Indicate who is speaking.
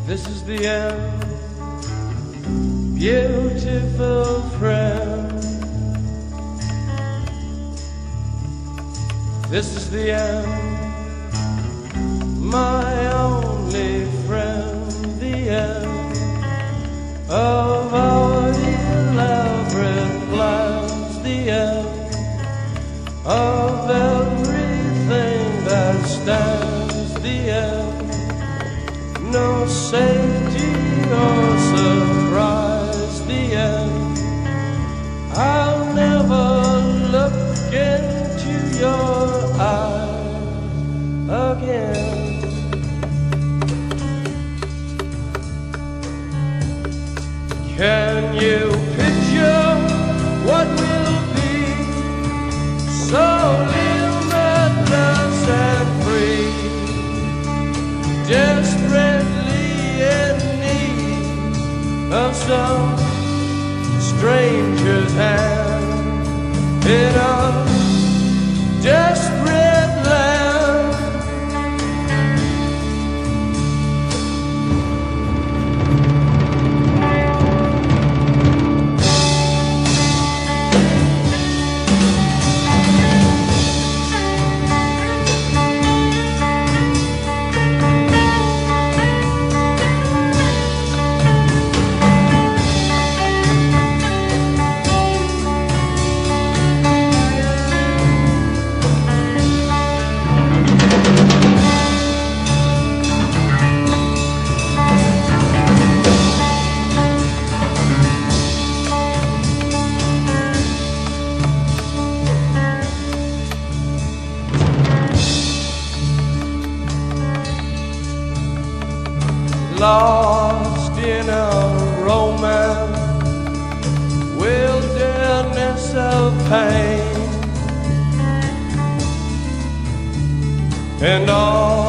Speaker 1: This is the end, beautiful friend. This is the end, my only friend. The end of our elaborate plans. The end of everything that stands. The end, no safety or surprise. The end, I'll never look into your eyes again. Can you picture what will be so limitless and free, desperately in need of some stranger's hand in a desperate land? Lost in a romance, wilderness of pain, and all